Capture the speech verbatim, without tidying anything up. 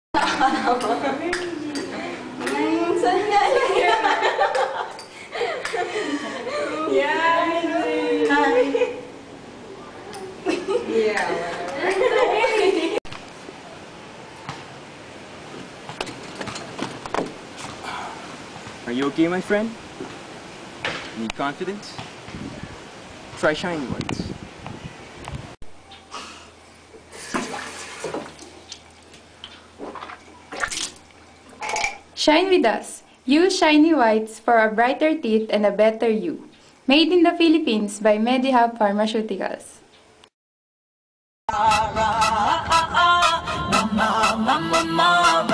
Saan nga yan? Yeah. Yeah. Are you okay, my friend? Need confidence? Try shiny whites. Shine with us. Use shiny whites for a brighter teeth and a better you. Made in the Philippines by Medihub Pharmaceuticals. Mama, mama, mama.